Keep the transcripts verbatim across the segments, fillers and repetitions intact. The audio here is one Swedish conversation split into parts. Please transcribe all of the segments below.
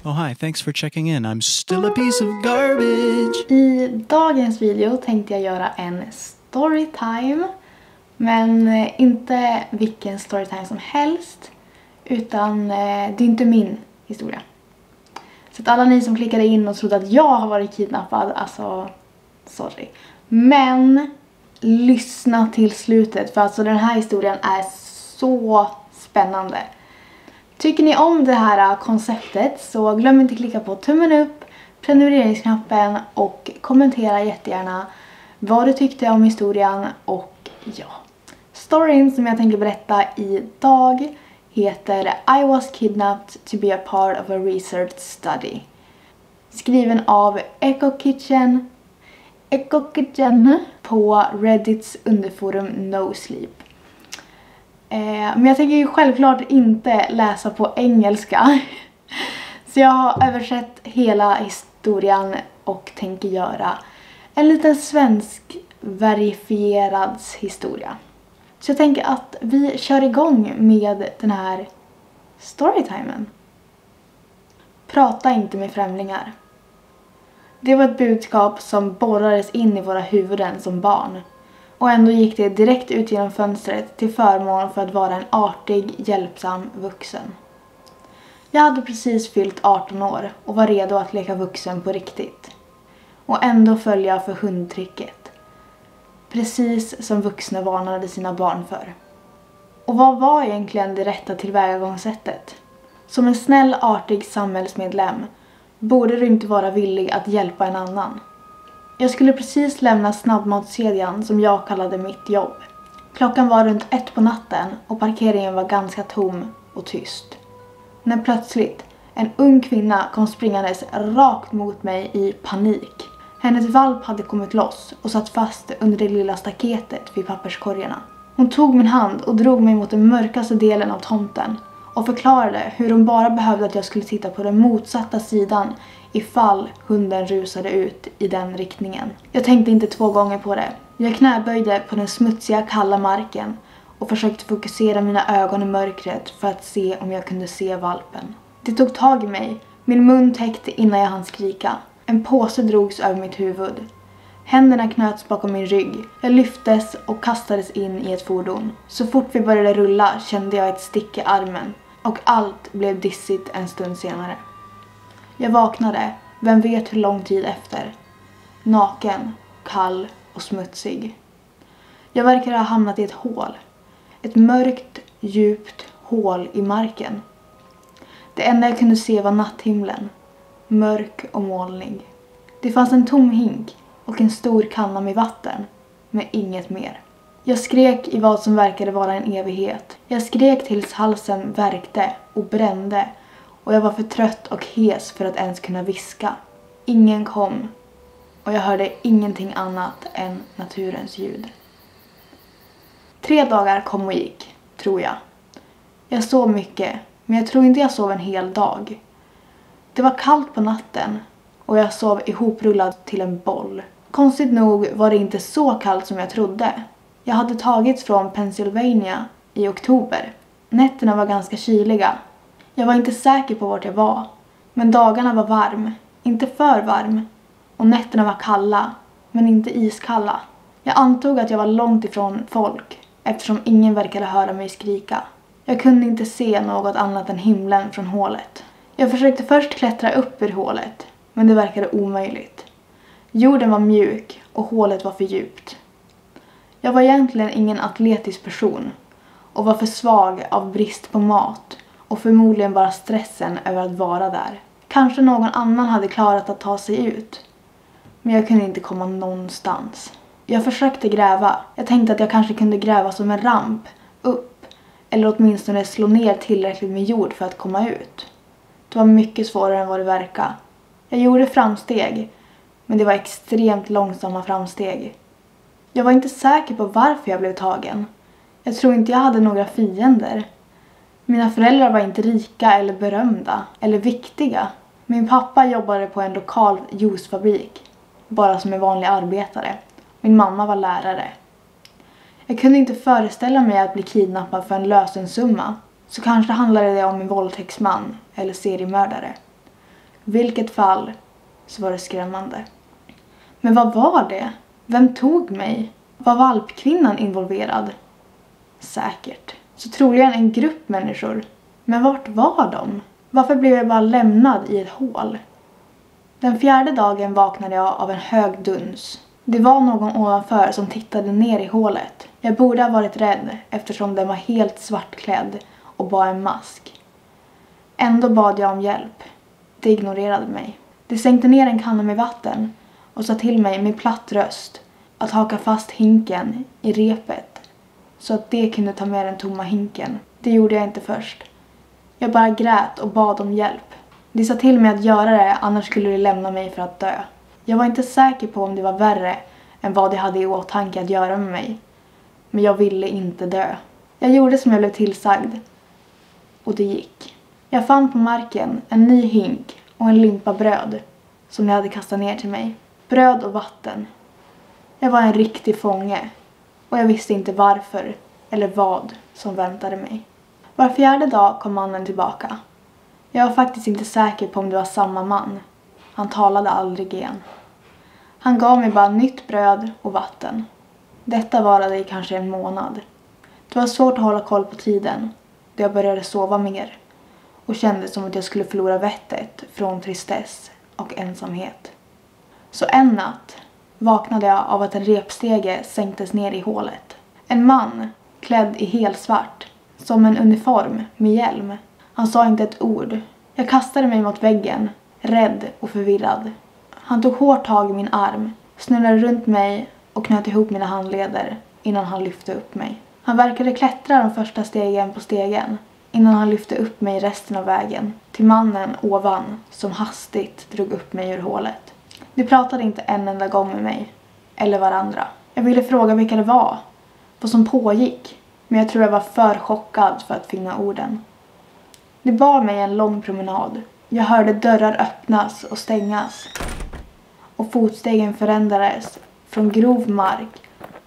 Oh hi, thanks for checking in. I'm still a piece of garbage. I dagens video tänkte jag göra en storytime. Men inte vilken storytime som helst. Utan det är inte min historia. Så att alla ni som klickade in och trodde att jag har varit kidnappad, alltså, sorry. Men lyssna till slutet, för alltså den här historien är så spännande. Tycker ni om det här konceptet så glöm inte klicka på tummen upp, prenumerationsknappen och kommentera jättegärna vad du tyckte om historien. Och ja, storyn som jag tänker berätta idag heter I was kidnapped to be a part of a research study. Skriven av Echo Kitchen, Echo Kitchen på Reddits underforum No Sleep. Eh, men jag tänker ju självklart inte läsa på engelska. Så jag har översatt hela historien och tänker göra en liten svensk verifierad historia. Så jag tänker att vi kör igång med den här storytimen. Prata inte med främlingar. Det var ett budskap som borrades in i våra huvuden som barn. Och ändå gick det direkt ut genom fönstret till förmån för att vara en artig, hjälpsam vuxen. Jag hade precis fyllt arton år och var redo att leka vuxen på riktigt. Och ändå föll jag för hundtricket. Precis som vuxna varnade sina barn för. Och vad var egentligen det rätta tillvägagångssättet? Som en snäll, artig samhällsmedlem borde du inte vara villig att hjälpa en annan. Jag skulle precis lämna snabbmatskedjan som jag kallade mitt jobb. Klockan var runt ett på natten och parkeringen var ganska tom och tyst. När plötsligt en ung kvinna kom springandes rakt mot mig i panik. Hennes valp hade kommit loss och satt fast under det lilla staketet vid papperskorgarna. Hon tog min hand och drog mig mot den mörkaste delen av tomten och förklarade hur hon bara behövde att jag skulle titta på den motsatta sidan ifall hunden rusade ut i den riktningen. Jag tänkte inte två gånger på det. Jag knäböjde på den smutsiga kalla marken och försökte fokusera mina ögon i mörkret för att se om jag kunde se valpen. Det tog tag i mig, min mun täckte innan jag hann skrika. En påse drogs över mitt huvud. Händerna knöts bakom min rygg. Jag lyftes och kastades in i ett fordon. Så fort vi började rulla kände jag ett stick i armen. Och allt blev dissigt en stund senare. Jag vaknade, vem vet hur lång tid efter. Naken, kall och smutsig. Jag verkade ha hamnat i ett hål. Ett mörkt, djupt hål i marken. Det enda jag kunde se var natthimlen. Mörk och molnig. Det fanns en tom hink och en stor kanna med vatten. Men inget mer. Jag skrek i vad som verkade vara en evighet. Jag skrek tills halsen värkte och brände. Och jag var för trött och hes för att ens kunna viska. Ingen kom. Och jag hörde ingenting annat än naturens ljud. Tre dagar kom och gick, tror jag. Jag sov mycket, men jag tror inte jag sov en hel dag. Det var kallt på natten och jag sov ihoprullad till en boll. Konstigt nog var det inte så kallt som jag trodde. Jag hade tagits från Pennsylvania i oktober. Nätterna var ganska kyliga. Jag var inte säker på vart jag var. Men dagarna var varm, inte för varm. Och nätterna var kalla, men inte iskalla. Jag antog att jag var långt ifrån folk eftersom ingen verkade höra mig skrika. Jag kunde inte se något annat än himlen från hålet. Jag försökte först klättra upp ur hålet, men det verkade omöjligt. Jorden var mjuk och hålet var för djupt. Jag var egentligen ingen atletisk person och var för svag av brist på mat och förmodligen bara stressen över att vara där. Kanske någon annan hade klarat att ta sig ut, men jag kunde inte komma någonstans. Jag försökte gräva. Jag tänkte att jag kanske kunde gräva som en ramp upp eller åtminstone slå ner tillräckligt med jord för att komma ut. Det var mycket svårare än vad det verkade. Jag gjorde framsteg, men det var extremt långsamma framsteg. Jag var inte säker på varför jag blev tagen. Jag tror inte jag hade några fiender. Mina föräldrar var inte rika eller berömda eller viktiga. Min pappa jobbade på en lokal juicefabrik, bara som en vanlig arbetare. Min mamma var lärare. Jag kunde inte föreställa mig att bli kidnappad för en lösensumma. Så kanske handlade det om en våldtäktsman eller seriemördare. Vilket fall så var det skrämmande. Men vad var det? Vem tog mig? Var valpkvinnan involverad? Säkert. Så troligen en grupp människor. Men vart var de? Varför blev jag bara lämnad i ett hål? Den fjärde dagen vaknade jag av en hög duns. Det var någon ovanför som tittade ner i hålet. Jag borde ha varit rädd eftersom den var helt svartklädd och bar en mask. Ändå bad jag om hjälp. Det ignorerade mig. Det sänkte ner en kanna med vatten och sa till mig med platt röst att haka fast hinken i repet så att det kunde ta med den tomma hinken. Det gjorde jag inte först. Jag bara grät och bad om hjälp. De sa till mig att göra det, annars skulle de lämna mig för att dö. Jag var inte säker på om det var värre än vad de hade i åtanke att göra med mig. Men jag ville inte dö. Jag gjorde som jag blev tillsagd. Och det gick. Jag fann på marken en ny hink och en limpa bröd som de hade kastat ner till mig. Bröd och vatten. Jag var en riktig fånge och jag visste inte varför eller vad som väntade mig. Var fjärde dag kom mannen tillbaka. Jag var faktiskt inte säker på om det var samma man. Han talade aldrig igen. Han gav mig bara nytt bröd och vatten. Detta varade i kanske en månad. Det var svårt att hålla koll på tiden då jag började sova mer och kände som att jag skulle förlora vettet från tristess och ensamhet. Så en natt vaknade jag av att en repstege sänktes ner i hålet. En man klädd i helsvart, som en uniform med hjälm. Han sa inte ett ord. Jag kastade mig mot väggen, rädd och förvirrad. Han tog hårt tag i min arm, snurrade runt mig och knöt ihop mina handleder innan han lyfte upp mig. Han verkade klättra de första stegen på stegen innan han lyfte upp mig resten av vägen till mannen ovan som hastigt drog upp mig ur hålet. De pratade inte en enda gång med mig eller varandra. Jag ville fråga vilka det var, vad som pågick, men jag tror jag var för chockad för att finna orden. Det bar mig en lång promenad. Jag hörde dörrar öppnas och stängas och fotstegen förändrades från grov mark,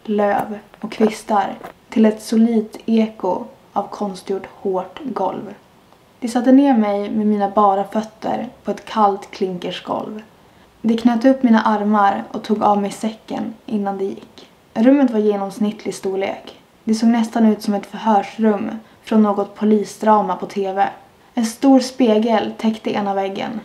löv och kvistar till ett solidt eko av konstgjort hårt golv. De satte ner mig med mina bara fötter på ett kallt klinkersgolv. De knöt upp mina armar och tog av mig säcken innan det gick. Rummet var genomsnittlig storlek. Det såg nästan ut som ett förhörsrum från något polisdrama på tv. En stor spegel täckte ena väggen.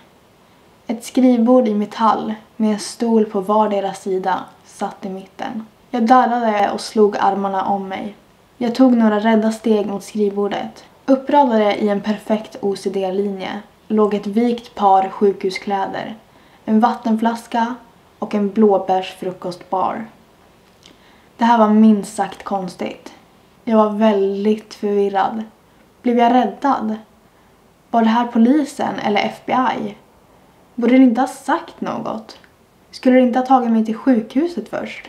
Ett skrivbord i metall med en stol på vardera sida satt i mitten. Jag darrade och slog armarna om mig. Jag tog några rädda steg mot skrivbordet. Uppradade i en perfekt O C D-linje låg ett vikt par sjukhuskläder, en vattenflaska och en blåbärsfrukostbar. Det här var minst sagt konstigt. Jag var väldigt förvirrad. Blev jag räddad? Var det här polisen eller F B I? Borde det inte ha sagt något? Skulle det inte ha tagit mig till sjukhuset först?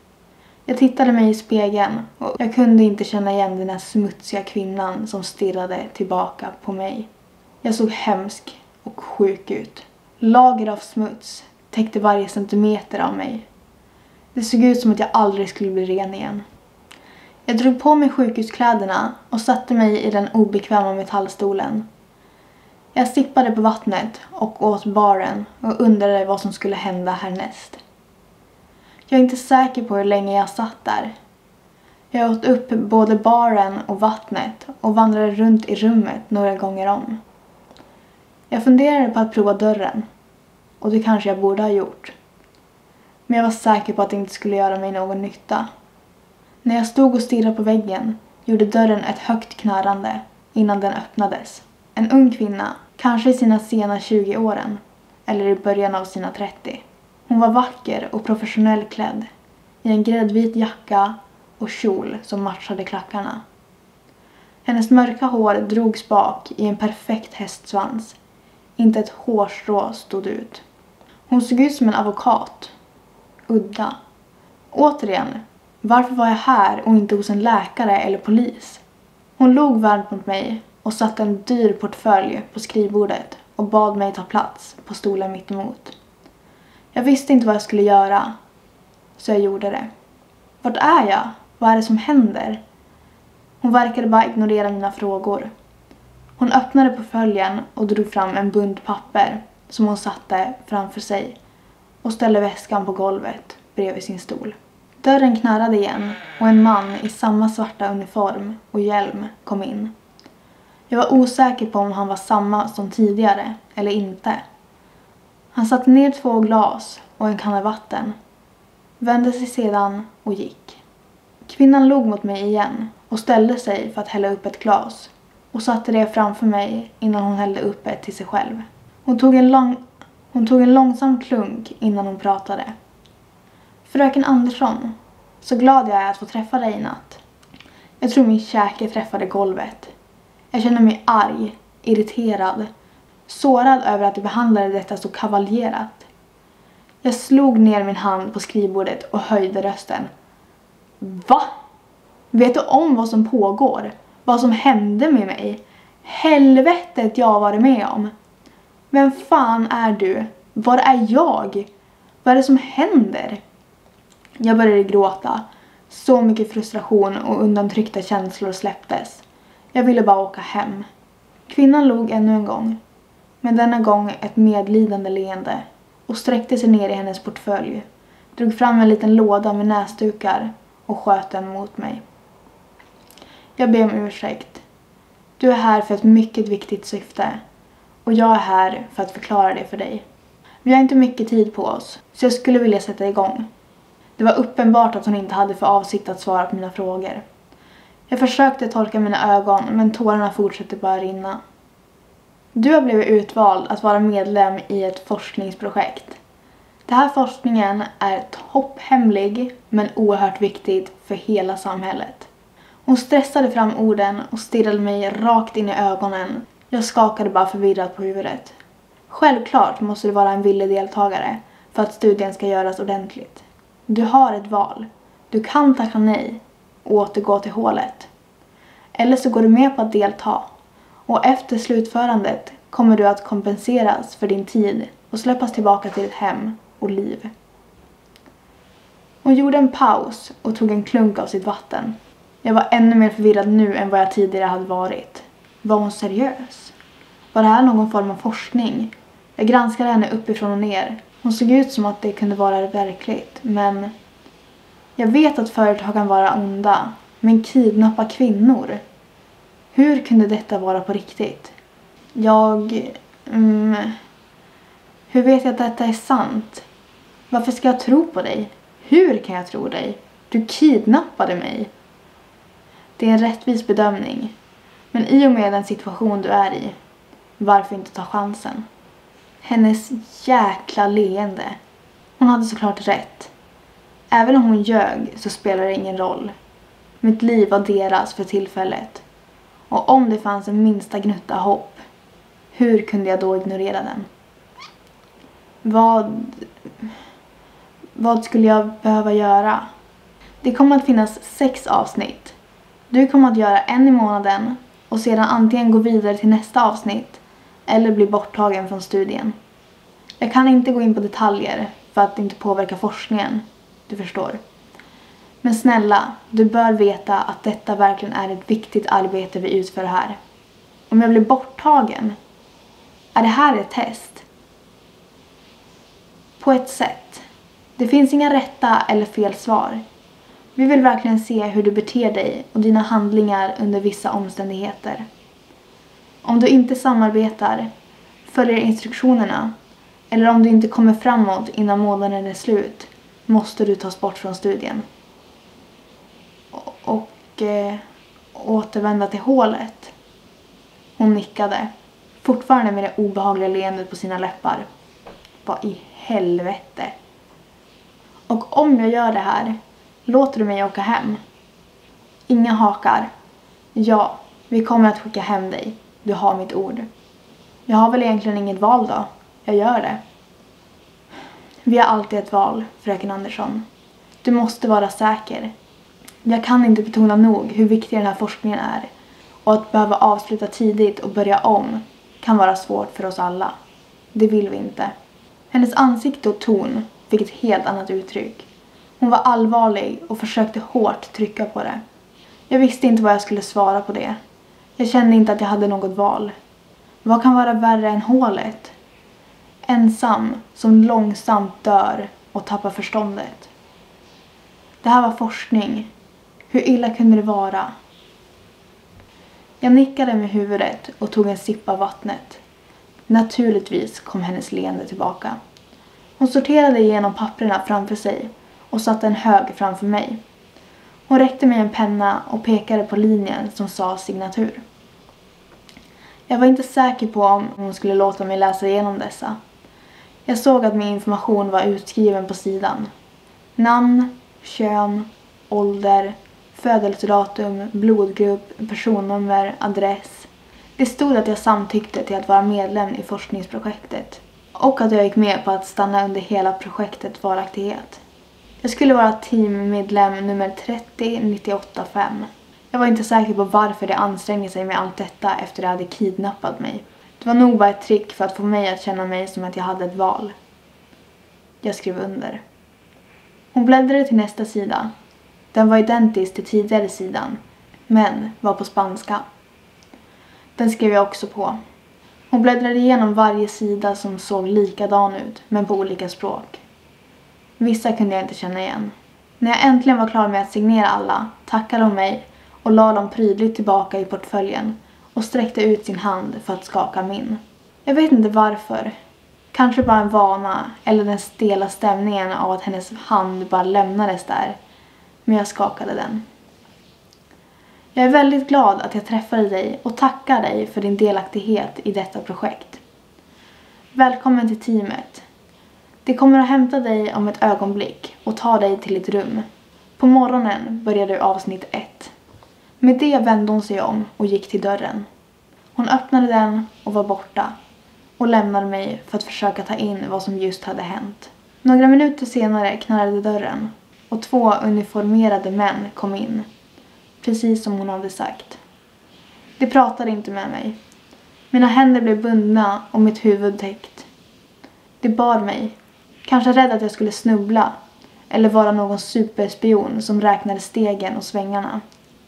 Jag tittade mig i spegeln och jag kunde inte känna igen den här smutsiga kvinnan som stirrade tillbaka på mig. Jag såg hemsk och sjuk ut. Lager av smuts täckte varje centimeter av mig. Det såg ut som att jag aldrig skulle bli ren igen. Jag drog på mig sjukhuskläderna och satte mig i den obekväma metallstolen. Jag sippade på vattnet och åt baren och undrade vad som skulle hända härnäst. Jag är inte säker på hur länge jag satt där. Jag åt upp både baren och vattnet och vandrade runt i rummet några gånger om. Jag funderade på att prova dörren, och det kanske jag borde ha gjort. Men jag var säker på att det inte skulle göra mig någon nytta. När jag stod och stirrade på väggen gjorde dörren ett högt knarrande innan den öppnades. En ung kvinna, kanske i sina sena tjugo-åren eller i början av sina trettio. Hon var vacker och professionell klädd i en gräddvit jacka och kjol som matchade klackarna. Hennes mörka hår drogs bak i en perfekt hästsvans. Inte ett hårstrå stod ut. Hon såg ut som en advokat. Udda. Återigen, varför var jag här och inte hos en läkare eller polis? Hon log varmt mot mig och satte en dyr portfölj på skrivbordet och bad mig ta plats på stolen mitt emot. Jag visste inte vad jag skulle göra, så jag gjorde det. Vart är jag? Vad är det som händer? Hon verkade bara ignorera mina frågor. Hon öppnade portföljen och drog fram en bunt papper som hon satte framför sig och ställde väskan på golvet bredvid sin stol. Dörren knarrade igen och en man i samma svarta uniform och hjälm kom in. Jag var osäker på om han var samma som tidigare eller inte. Han satte ner två glas och en kanna vatten, vände sig sedan och gick. Kvinnan log mot mig igen och ställde sig för att hälla upp ett glas och satte det framför mig innan hon hällde upp ett till sig själv. Hon tog en, lång, hon tog en långsam klunk innan hon pratade. Fröken Andersson, så glad jag är att få träffa dig i natt. Jag tror min käke träffade golvet. Jag känner mig arg, irriterad, sårad över att du behandlade detta så kavaljerat. Jag slog ner min hand på skrivbordet och höjde rösten. Va? Vet du om vad som pågår? Vad som hände med mig? Helvetet jag var med om. Vem fan är du? Var är jag? Vad är det som händer? Jag började gråta. Så mycket frustration och undantryckta känslor släpptes. Jag ville bara åka hem. Kvinnan log ännu en gång. Men denna gång ett medlidande leende. Och sträckte sig ner i hennes portfölj. Drog fram en liten låda med näsdukar och sköt den mot mig. Jag ber om ursäkt. Du är här för ett mycket viktigt syfte. Och jag är här för att förklara det för dig. Vi har inte mycket tid på oss, så jag skulle vilja sätta igång. Det var uppenbart att hon inte hade för avsikt att svara på mina frågor. Jag försökte torka mina ögon, men tårarna fortsatte bara rinna. Du har blivit utvald att vara medlem i ett forskningsprojekt. Den här forskningen är topphemlig, men oerhört viktigt för hela samhället. Hon stressade fram orden och stirrade mig rakt in i ögonen. Jag skakade bara förvirrat på huvudet. Självklart måste du vara en villig deltagare för att studien ska göras ordentligt. Du har ett val. Du kan tacka nej och återgå till hålet. Eller så går du med på att delta. Och efter slutförandet kommer du att kompenseras för din tid och släppas tillbaka till ditt hem och liv. Hon gjorde en paus och tog en klunk av sitt vatten. Jag var ännu mer förvirrad nu än vad jag tidigare hade varit. Var hon seriös? Var det här någon form av forskning? Jag granskade henne uppifrån och ner. Hon såg ut som att det kunde vara verkligt, men jag vet att företag kan vara onda, men kidnappa kvinnor. Hur kunde detta vara på riktigt? Jag... Mm, hur vet jag att detta är sant? Varför ska jag tro på dig? Hur kan jag tro dig? Du kidnappade mig. Det är en rättvis bedömning. Men i och med den situation du är i, varför inte ta chansen? Hennes jäkla leende. Hon hade såklart rätt. Även om hon ljög så spelar det ingen roll. Mitt liv var deras för tillfället. Och om det fanns en minsta gnutta hopp, hur kunde jag då ignorera den? Vad... Vad skulle jag behöva göra? Det kommer att finnas sex avsnitt. Du kommer att göra en i månaden och sedan antingen gå vidare till nästa avsnitt eller bli borttagen från studien. Jag kan inte gå in på detaljer för att inte påverka forskningen, du förstår. Men snälla, du bör veta att detta verkligen är ett viktigt arbete vi utför här. Om jag blir borttagen, är det här ett test? På ett sätt. Det finns inga rätta eller fel svar. Vi vill verkligen se hur du beter dig och dina handlingar under vissa omständigheter. Om du inte samarbetar, följer instruktionerna eller om du inte kommer framåt innan månaden är slut, måste du tas bort från studien. Och, och eh, återvända till hålet. Hon nickade, fortfarande med det obehagliga leendet på sina läppar. Vad i helvete? Och om jag gör det här, låter du mig åka hem? Inga hakar. Ja, vi kommer att skicka hem dig. Du har mitt ord. Jag har väl egentligen inget val då. Jag gör det. Vi har alltid ett val, fröken Andersson. Du måste vara säker. Jag kan inte betona nog hur viktig den här forskningen är. Och att behöva avsluta tidigt och börja om kan vara svårt för oss alla. Det vill vi inte. Hennes ansikte och ton fick ett helt annat uttryck. Hon var allvarlig och försökte hårt trycka på det. Jag visste inte vad jag skulle svara på det. Jag kände inte att jag hade något val. Vad kan vara värre än hålet? Ensam som långsamt dör och tappar förståndet. Det här var forskning. Hur illa kunde det vara? Jag nickade med huvudet och tog en sipp av vattnet. Naturligtvis kom hennes leende tillbaka. Hon sorterade igenom papperna framför sig och satte en hög framför mig. Hon räckte mig en penna och pekade på linjen som sa signatur. Jag var inte säker på om hon skulle låta mig läsa igenom dessa. Jag såg att min information var utskriven på sidan. Namn, kön, ålder, födelsedatum, blodgrupp, personnummer, adress. Det stod att jag samtyckte till att vara medlem i forskningsprojektet och att jag gick med på att stanna under hela projektets varaktighet. Jag skulle vara teammedlem nummer trettio nittioåtta fem. Jag var inte säker på varför de ansträngde sig med allt detta efter att de hade kidnappat mig. Det var nog bara ett trick för att få mig att känna mig som att jag hade ett val. Jag skrev under. Hon bläddrade till nästa sida. Den var identisk till tidigare sidan, men var på spanska. Den skrev jag också på. Hon bläddrade igenom varje sida som såg likadan ut, men på olika språk. Vissa kunde jag inte känna igen. När jag äntligen var klar med att signera alla, tackade hon mig och la dem prydligt tillbaka i portföljen och sträckte ut sin hand för att skaka min. Jag vet inte varför. Kanske bara en vana eller den stela stämningen av att hennes hand bara lämnades där. Men jag skakade den. Jag är väldigt glad att jag träffade dig och tackar dig för din delaktighet i detta projekt. Välkommen till teamet. Det kommer att hämta dig om ett ögonblick och ta dig till ett rum. På morgonen började avsnitt ett. Med det vände hon sig om och gick till dörren. Hon öppnade den och var borta och lämnade mig för att försöka ta in vad som just hade hänt. Några minuter senare knarrade dörren och två uniformerade män kom in. Precis som hon hade sagt. De pratade inte med mig. Mina händer blev bundna och mitt huvud täckt. De bar mig. Kanske rädd att jag skulle snubbla. Eller vara någon superspion som räknade stegen och svängarna.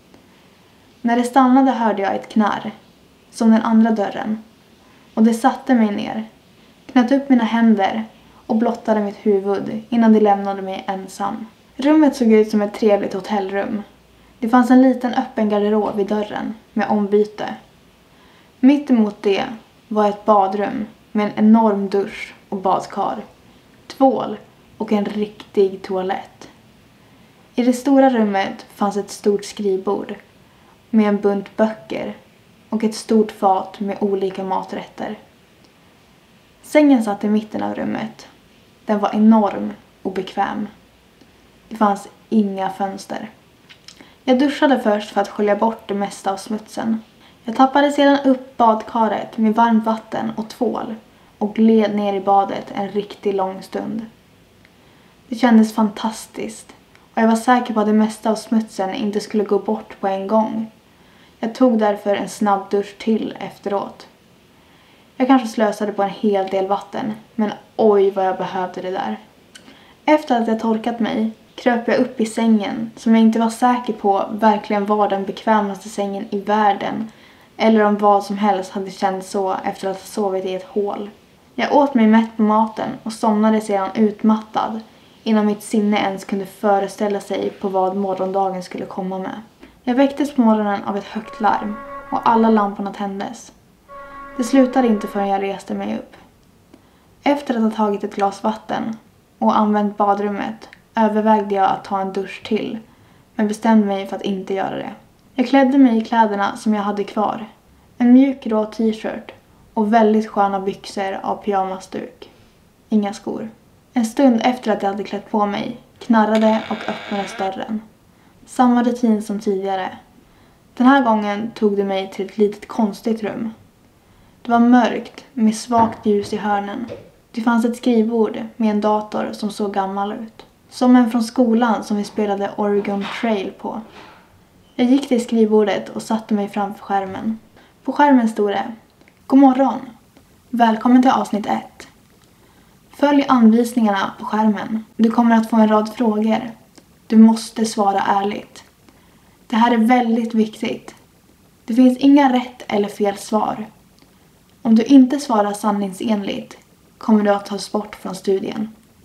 När det stannade hörde jag ett knarr. Som den andra dörren. Och det satte mig ner. Knöt upp mina händer och blottade mitt huvud innan de lämnade mig ensam. Rummet såg ut som ett trevligt hotellrum. Det fanns en liten öppen garderob vid dörren med ombyte. Mitt emot det var ett badrum med en enorm dusch och badkar, tvål och en riktig toalett. I det stora rummet fanns ett stort skrivbord med en bunt böcker och ett stort fat med olika maträtter. Sängen satt i mitten av rummet. Den var enorm och bekväm. Det fanns inga fönster. Jag duschade först för att skölja bort det mesta av smutsen. Jag tappade sedan upp badkaret med varmt vatten och tvål och gled ner i badet en riktigt lång stund. Det kändes fantastiskt och jag var säker på att det mesta av smutsen inte skulle gå bort på en gång. Jag tog därför en snabb dusch till efteråt. Jag kanske slösade på en hel del vatten, men oj vad jag behövde det där. Efter att jag torkat mig kröp jag upp i sängen som jag inte var säker på verkligen var den bekvämaste sängen i världen eller om vad som helst hade känts så efter att ha sovit i ett hål. Jag åt mig mätt på maten och somnade sedan utmattad innan mitt sinne ens kunde föreställa sig på vad morgondagen skulle komma med. Jag väcktes på morgonen av ett högt larm och alla lamporna tändes. Det slutade inte förrän jag reste mig upp. Efter att ha tagit ett glas vatten och använt badrummet övervägde jag att ta en dusch till, men bestämde mig för att inte göra det. Jag klädde mig i kläderna som jag hade kvar. En mjuk grå t-shirt och väldigt sköna byxor av pyjamasduk. Inga skor. En stund efter att jag hade klätt på mig knarrade och öppnades dörren. Samma rutin som tidigare. Den här gången tog det mig till ett litet konstigt rum. Det var mörkt med svagt ljus i hörnen. Det fanns ett skrivbord med en dator som såg gammal ut. Som en från skolan som vi spelade Oregon Trail på. Jag gick till skrivbordet och satte mig framför skärmen. På skärmen stod det: God morgon. Välkommen till avsnitt ett. Följ anvisningarna på skärmen. Du kommer att få en rad frågor. Du måste svara ärligt. Det här är väldigt viktigt. Det finns inga rätt eller fel svar. Om du inte svarar sanningsenligt kommer du att tas bort från studien.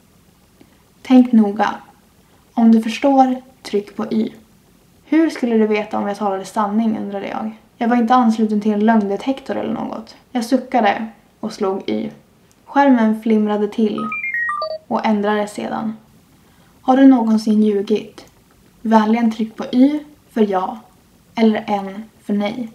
Tänk noga. Om du förstår, tryck på Y. Hur skulle du veta om jag talade sanning, undrade jag. Jag var inte ansluten till en lögndetektor eller något. Jag suckade och slog Y. Skärmen flimrade till och ändrade sedan. Har du någonsin ljugit? Vänligen tryck på Y för ja eller N för nej.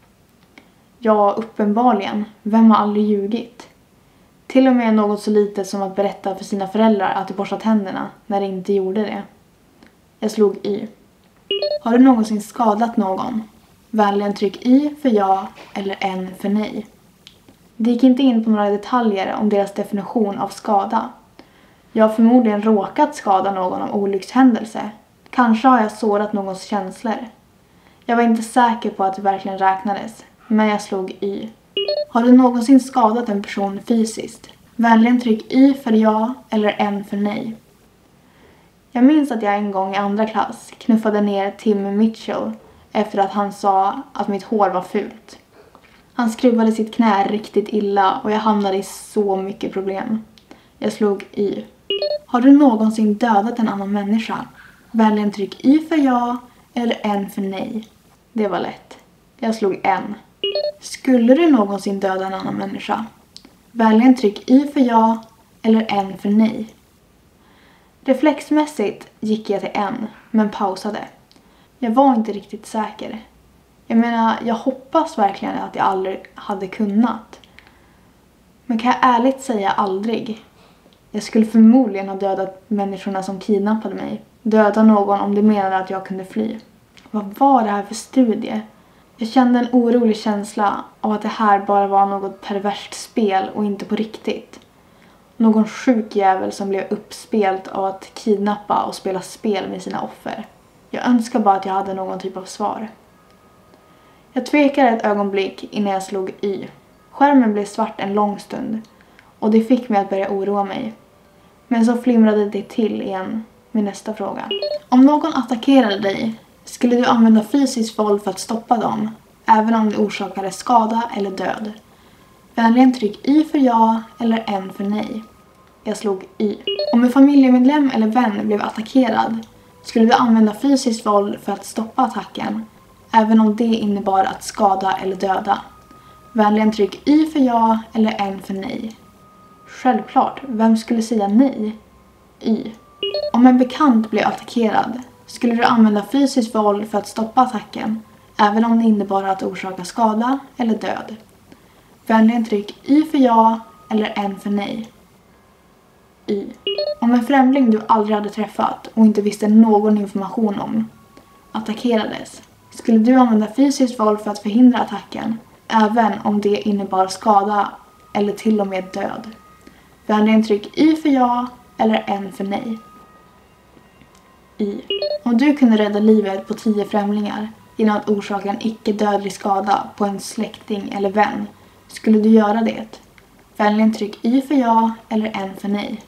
Ja, uppenbarligen. Vem har aldrig ljugit? Till och med något så litet som att berätta för sina föräldrar att du borstat tänderna när de inte gjorde det. Jag slog Y. Har du någonsin skadat någon? Vänligen tryck Y för ja eller N för nej. Det gick inte in på några detaljer om deras definition av skada. Jag har förmodligen råkat skada någon av olyckshändelse. Kanske har jag sårat någons känslor. Jag var inte säker på att det verkligen räknades, men jag slog Y. Har du någonsin skadat en person fysiskt? Vänligen tryck Y för ja eller N för nej. Jag minns att jag en gång i andra klass knuffade ner Tim Mitchell efter att han sa att mitt hår var fult. Han skruvade sitt knä riktigt illa och jag hamnade i så mycket problem. Jag slog Y. Har du någonsin dödat en annan människa? Vänligen tryck Y för ja eller N för nej. Det var lätt. Jag slog N. Skulle du någonsin döda en annan människa? Vänligen tryck Y för ja eller N för nej. Reflexmässigt gick jag till N, men pausade. Jag var inte riktigt säker. Jag menar, jag hoppas verkligen att jag aldrig hade kunnat. Men kan jag ärligt säga aldrig? Jag skulle förmodligen ha dödat människorna som kidnappade mig. Döda någon om de menade att jag kunde fly. Vad var det här för studie? Jag kände en orolig känsla av att det här bara var något perverst spel och inte på riktigt. Någon sjuk jävel som blev uppspelt av att kidnappa och spela spel med sina offer. Jag önskar bara att jag hade någon typ av svar. Jag tvekade ett ögonblick innan jag slog Y. Skärmen blev svart en lång stund och det fick mig att börja oroa mig. Men så flimrade det till igen med nästa fråga. Om någon attackerade dig, skulle du använda fysiskt våld för att stoppa dem, även om det orsakade skada eller död? Vänligen tryck Y för ja eller N för nej. Jag slog Y. Om en familjemedlem eller vän blev attackerad, skulle du använda fysiskt våld för att stoppa attacken, även om det innebar att skada eller döda? Vänligen tryck Y för ja eller N för nej. Självklart, vem skulle säga nej? Y. Om en bekant blev attackerad, skulle du använda fysiskt våld för att stoppa attacken, även om det innebar att orsaka skada eller död? Vänligen tryck Y för ja eller N för nej. Y. Om en främling du aldrig hade träffat och inte visste någon information om attackerades, skulle du använda fysiskt våld för att förhindra attacken, även om det innebar skada eller till och med död? Vänligen tryck Y för ja eller N för nej. Y. Om du kunde rädda livet på tio främlingar genom att orsaka en icke-dödlig skada på en släkting eller vän, skulle du göra det? Vänligen tryck Y för ja eller N för nej.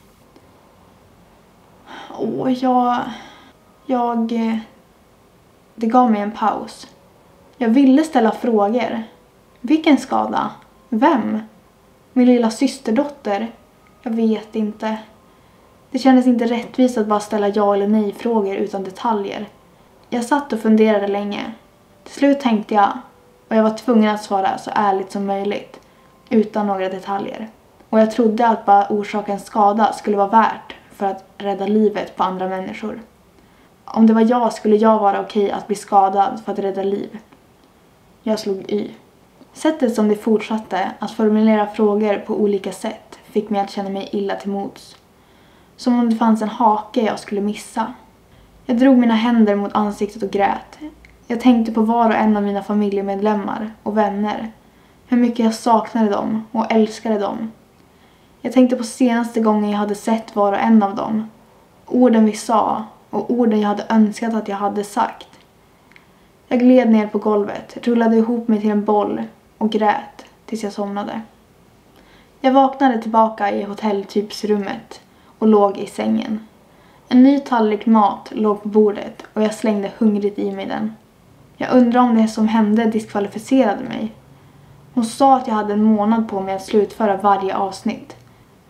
Åh, jag... Jag... Det gav mig en paus. Jag ville ställa frågor. Vilken skada? Vem? Min lilla systerdotter? Jag vet inte. Det kändes inte rättvist att bara ställa ja eller nej frågor utan detaljer. Jag satt och funderade länge. Till slut tänkte jag, och jag var tvungen att svara så ärligt som möjligt, utan några detaljer. Och jag trodde att bara orsaka en skada skulle vara värt för att rädda livet på andra människor. Om det var jag skulle jag vara okej att bli skadad för att rädda liv. Jag slog Y. Sättet som det fortsatte att formulera frågor på olika sätt fick mig att känna mig illa till mods. Som om det fanns en hake jag skulle missa. Jag drog mina händer mot ansiktet och grät. Jag tänkte på var och en av mina familjemedlemmar och vänner. Hur mycket jag saknade dem och älskade dem. Jag tänkte på senaste gången jag hade sett var och en av dem. Orden vi sa och orden jag hade önskat att jag hade sagt. Jag gled ner på golvet, rullade ihop mig till en boll och grät tills jag somnade. Jag vaknade tillbaka i hotelltypsrummet och låg i sängen. En ny tallrik mat låg på bordet och jag slängde hungrigt i mig den. Jag undrar om det som hände diskvalificerade mig. Hon sa att jag hade en månad på mig att slutföra varje avsnitt.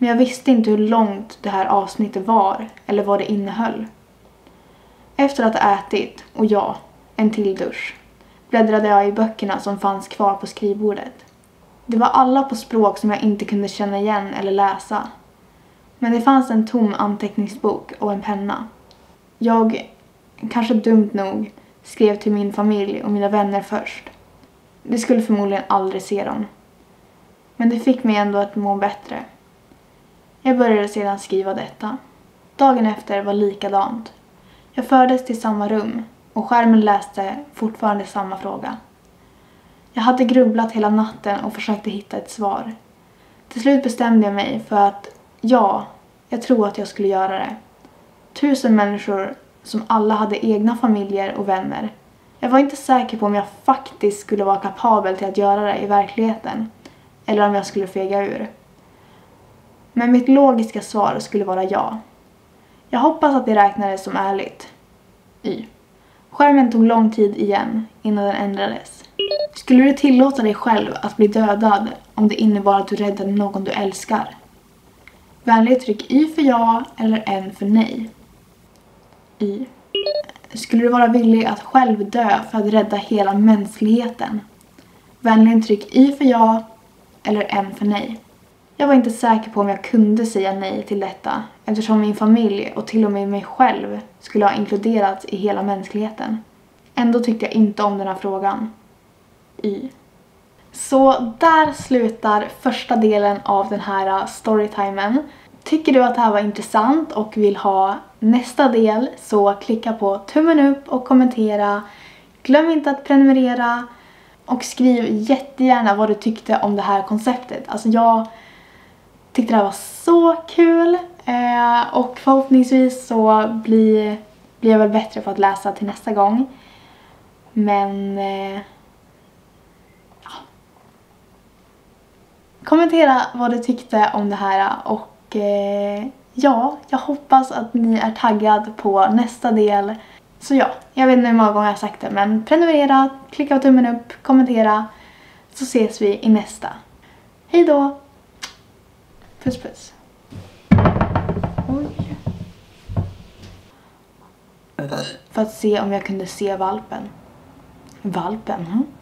Men jag visste inte hur långt det här avsnittet var eller vad det innehöll. Efter att ha ätit, och ja, en till dusch, bläddrade jag i böckerna som fanns kvar på skrivbordet. Det var alla på språk som jag inte kunde känna igen eller läsa. Men det fanns en tom anteckningsbok och en penna. Jag, kanske dumt nog, skrev till min familj och mina vänner först. De skulle förmodligen aldrig se dem. Men det fick mig ändå att må bättre. Jag började sedan skriva detta. Dagen efter var likadant. Jag fördes till samma rum och skärmen läste fortfarande samma fråga. Jag hade grubblat hela natten och försökte hitta ett svar. Till slut bestämde jag mig för att ja, jag tror att jag skulle göra det. Tusen människor som alla hade egna familjer och vänner. Jag var inte säker på om jag faktiskt skulle vara kapabel till att göra det i verkligheten. Eller om jag skulle fega ur. Men mitt logiska svar skulle vara ja. Jag hoppas att det räknades som ärligt. Y. Skärmen tog lång tid igen innan den ändrades. Skulle du tillåta dig själv att bli dödad om det innebar att du räddade någon du älskar? Vänligt tryck Y för ja eller N för nej. Y. Skulle du vara villig att själv dö för att rädda hela mänskligheten? Vänligt tryck Y för ja eller N för nej. Jag var inte säker på om jag kunde säga nej till detta eftersom min familj och till och med mig själv skulle ha inkluderats i hela mänskligheten. Ändå tyckte jag inte om den här frågan. Y. Så där slutar första delen av den här storytimen. Tycker du att det här var intressant och vill ha nästa del så klicka på tummen upp och kommentera. Glöm inte att prenumerera och skriv jättegärna vad du tyckte om det här konceptet. Alltså jag tyckte det här var så kul eh, och förhoppningsvis så blir, blir jag väl bättre på att läsa till nästa gång. Men eh, ja. Kommentera vad du tyckte om det här och eh, ja, jag hoppas att ni är taggad på nästa del. Så ja, jag vet inte hur många gånger jag har sagt det, men prenumerera, klicka på tummen upp, kommentera, så ses vi i nästa. Hej då! Puss puss. Oj. För att se om jag kunde se valpen. Valpen, hm?